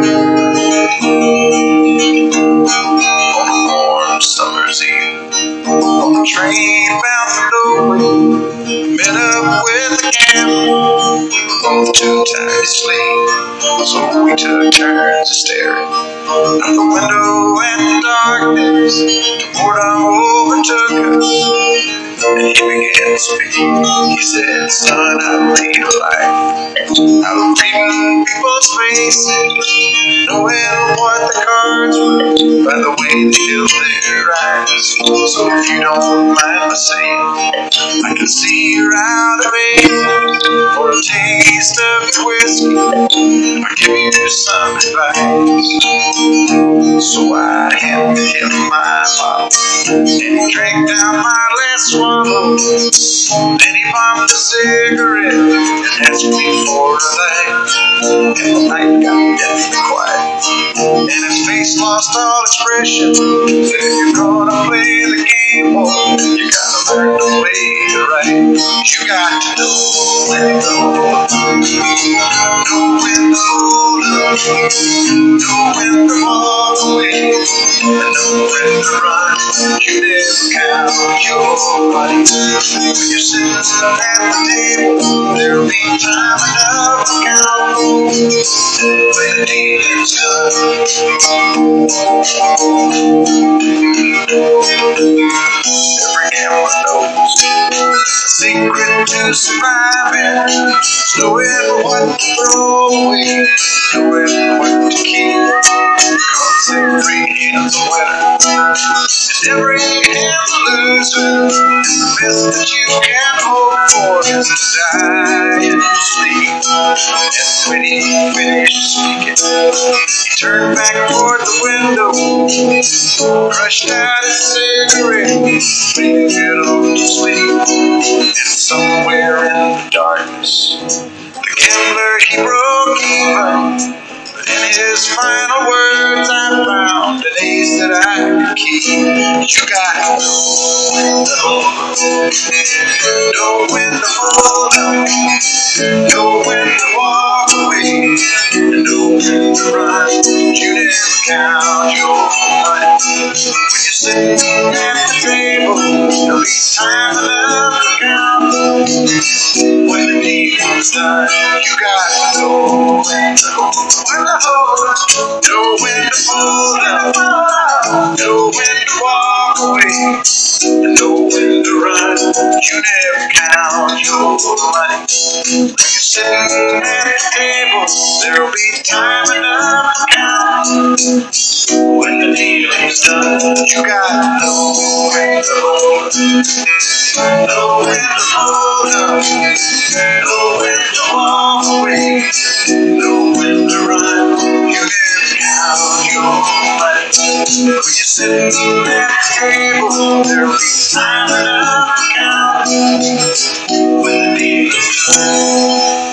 On a warm summer's eve, on the train bound for nowhere, met up with a gambler. We were both too tired to sleep, so we took turns staring out the window at the darkness. The boredom overtook us, and he began to speak. He said, "Son, I lead a life out of reading people's faces, knowing what the cards were by the way they held their eyes. So if you don't mind my saying, I can see you're out of age for a taste of whiskey. I'll give you some advice." So I handed him my bottle, and he drank down my last swallow. Then he bombed a cigarette and asked me for a light. And the night got deathly quiet, and his face lost all expression. Said, "If you're gonna play the game, boy, you gotta learn to play it right. You got to know when to hold, know when to hold up, know when to walk away, and know when to run. You never count your money. When you're sitting at the table, there'll be time enough to count when the dealing's done." Every gambler knows the secret to surviving is knowing what to throw away, knowing what to keep. Cause every hand's a winner, and every hand's a loser. And the best that you can hope for is to die in your sleep. And when he finished speaking, he turned back toward the window, crushed out his cigarette, faded off to sleep. And somewhere in the darkness, the gambler, he broke even. But in his final words, I found an ace that I could keep. You got to know when to hold, know when to hold up, know when to walk away, and know when to run. You never count your money. When you're sitting at the table, there'll be time enough to count when the dealing's done. You got to know when to hold, know when to fold up, know when to walk away, and know when to run. You never count your money. When you're sitting at the table, there'll be time enough to count when the dealing's done. You got to know when to hold, know when to fold up, know when to walk away, know when to run. You never count your money. When you're sitting at the table, there'll be time enough to count when the dealing's done.